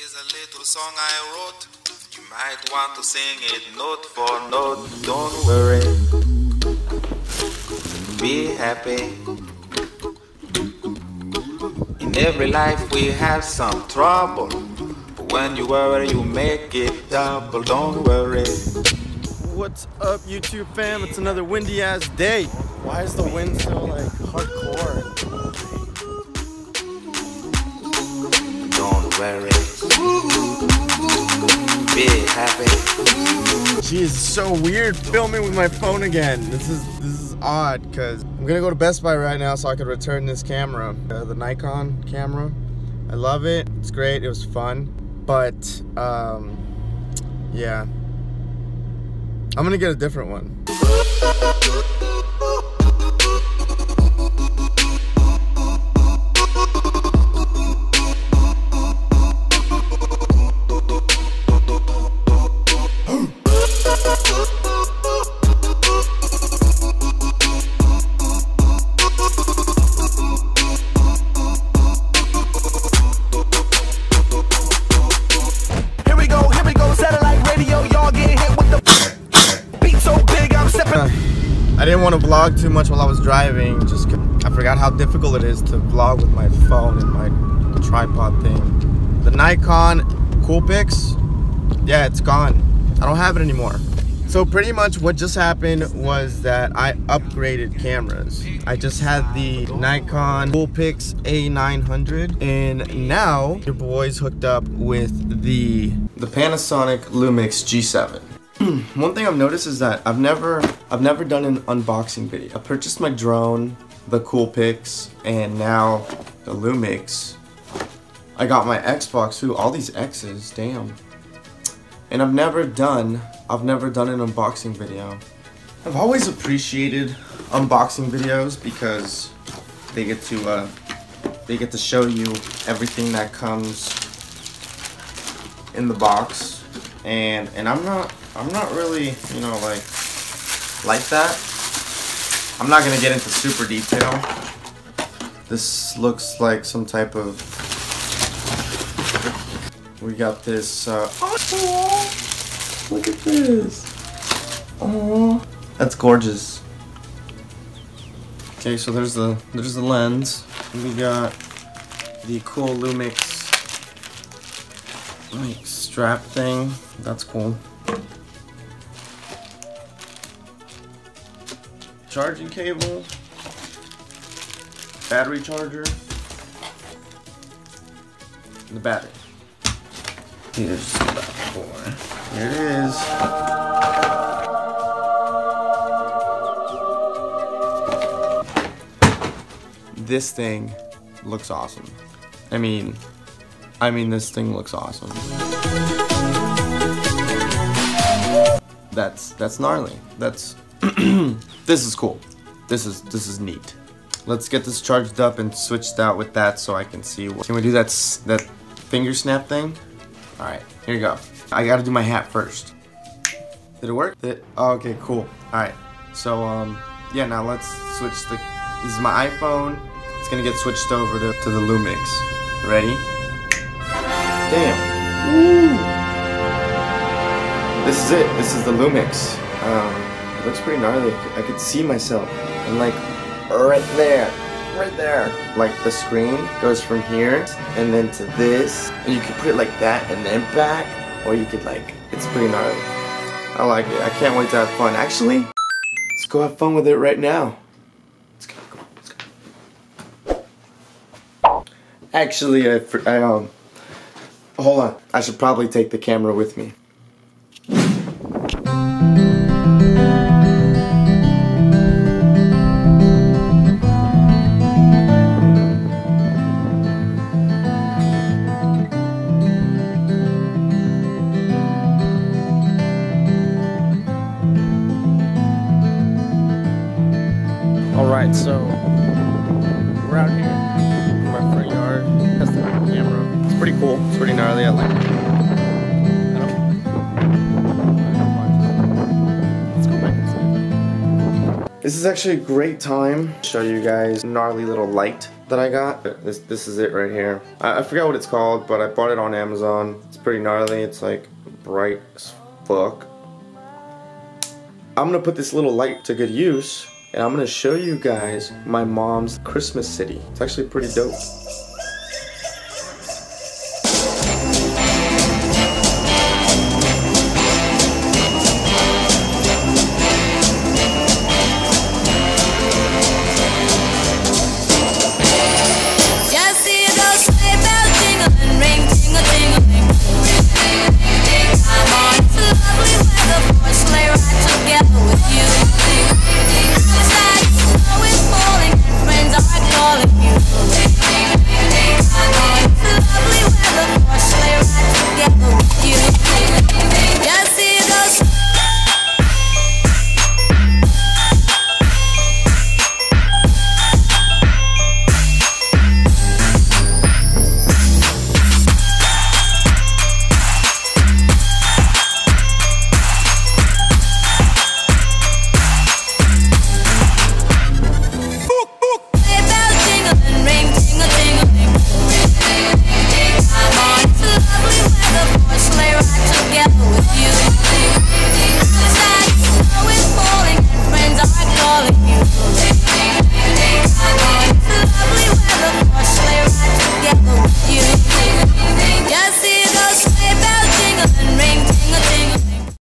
is a little song I wrote. You might want to sing it note for note. Don't worry, be happy. In every life we have some trouble, but when you worry you make it double. Don't worry. What's up, YouTube fam? It's another windy ass day. Why is the wind so like hardcore? Don't worry, be happy. Jeez, it's so weird filming with my phone again. This is odd because I'm gonna go to Best Buy right now so I can return this camera, the Nikon camera. I love it. It's great. It was fun, but yeah, I'm gonna get a different one. I didn't want to vlog too much while I was driving, just I forgot how difficult it is to vlog with my phone and my tripod thing. The Nikon Coolpix, yeah, it's gone. I don't have it anymore. So pretty much what just happened was that I upgraded cameras. I just had the Nikon Coolpix A900 and now your boy's hooked up with the Panasonic Lumix G7. One thing I've noticed is that I've never done an unboxing video. I purchased my drone, the Coolpix, and now the Lumix. I got my Xbox too. All these X's, damn. And I've never done an unboxing video. I've always appreciated unboxing videos because they get to show you everything that comes in the box, and I'm not really, you know, like that. I'm not gonna get into super detail. This looks like some type of. We got this. Oh, look at this. Oh, that's gorgeous. Okay, so there's the lens. We got the cool Lumix like strap thing. That's cool. Charging cable, battery charger, and the battery. Here's the back board. Here it is. This thing looks awesome. I mean this thing looks awesome. That's gnarly. That's this is cool. This is neat. Let's get this charged up and switched out with that so I can see what. Can we do that finger snap thing? All right, here you go. I gotta do my hat first. Did it work? Oh, okay, cool. All right, so yeah, now let's switch this is my iPhone. It's gonna get switched over to the Lumix. Ready? Damn. Woo! This is it. This is the Lumix. It looks pretty gnarly. I could see myself. I'm like right there. Like the screen goes from here and then to this, and you can put it like that and then back, or you could like, it's pretty gnarly. I like it. I can't wait to have fun. Actually, let's go have fun with it right now. Let's go. Actually, hold on. I should probably take the camera with me. Alright, so we're out here in my front yard, testing out the camera. It's pretty cool, it's pretty gnarly, I like it. Let's go back inside. This is actually a great time to show you guys gnarly little light that I got. This is it right here. I forgot what it's called, but I bought it on Amazon. It's pretty gnarly. It's like bright as fuck. I'm gonna put this little light to good use, and I'm gonna show you guys my mom's Christmas city. It's actually pretty dope.